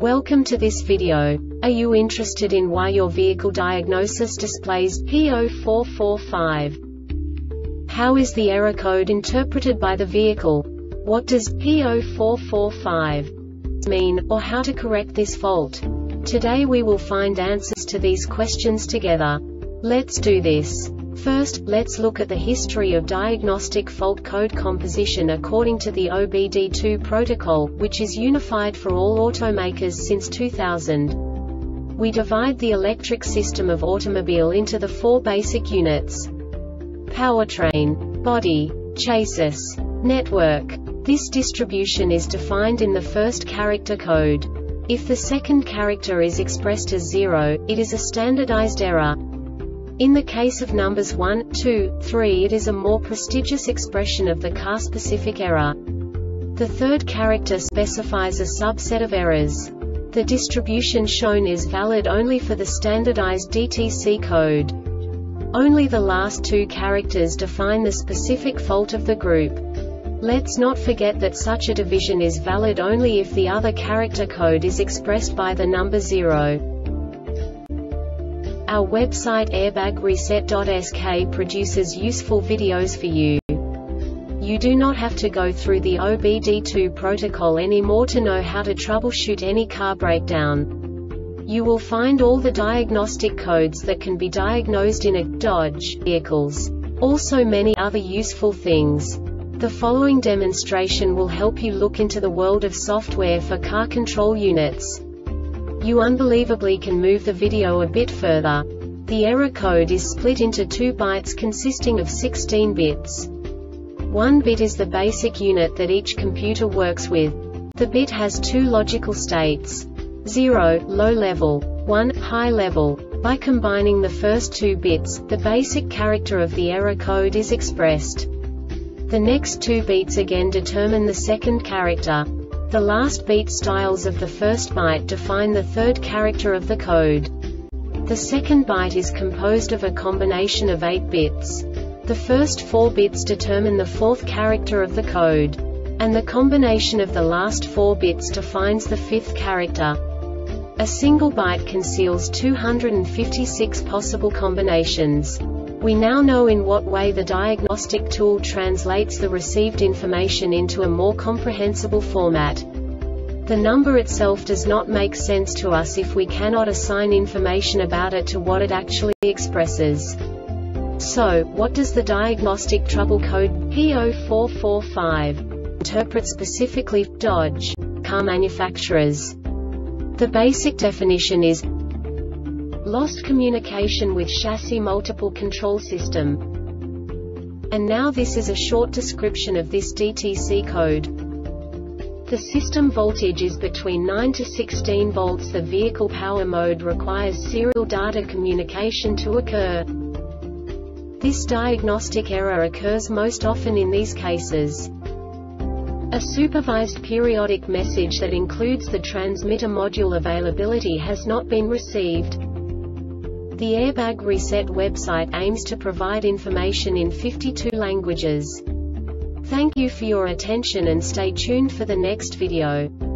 Welcome to this video. Are you interested in why your vehicle diagnosis displays P0445? How is the error code interpreted by the vehicle? What does P0445 mean, or how to correct this fault? Today we will find answers to these questions together. Let's do this. First, let's look at the history of diagnostic fault code composition according to the OBD2 protocol, which is unified for all automakers since 2000. We divide the electric system of automobile into the four basic units: powertrain, body, chassis, network. This distribution is defined in the first character code. If the second character is expressed as 0, it is a standardized error. In the case of numbers 1, 2, 3, it is a more prestigious expression of the car-specific error. The third character specifies a subset of errors. The distribution shown is valid only for the standardized DTC code. Only the last two characters define the specific fault of the group. Let's not forget that such a division is valid only if the other character code is expressed by the number 0. Our website airbagreset.sk produces useful videos for you. You do not have to go through the OBD2 protocol anymore to know how to troubleshoot any car breakdown. You will find all the diagnostic codes that can be diagnosed in a Dodge vehicles. Also many other useful things. The following demonstration will help you look into the world of software for car control units. You unbelievably can move the video a bit further. The error code is split into 2 bytes consisting of 16 bits. 1 bit is the basic unit that each computer works with. The bit has 2 logical states: 0, low level, 1, high level. By combining the first 2 bits, the basic character of the error code is expressed. The next 2 beats again determine the second character. The last beat styles of the first byte define the third character of the code. The second byte is composed of a combination of 8 bits. The first 4 bits determine the fourth character of the code. And the combination of the last 4 bits defines the fifth character. A single byte conceals 256 possible combinations. We now know in what way the diagnostic tool translates the received information into a more comprehensible format. The number itself does not make sense to us if we cannot assign information about it to what it actually expresses. So, what does the diagnostic trouble code P0445 interpret specifically for Dodge car manufacturers? The basic definition is lost communication with chassis multiple control system. And now this is a short description of this DTC code. The system voltage is between 9 to 16 volts. The vehicle power mode requires serial data communication to occur. This diagnostic error occurs most often in these cases: a supervised periodic message that includes the transmitter module availability has not been received. The Airbag Reset website aims to provide information in 52 languages. Thank you for your attention and stay tuned for the next video.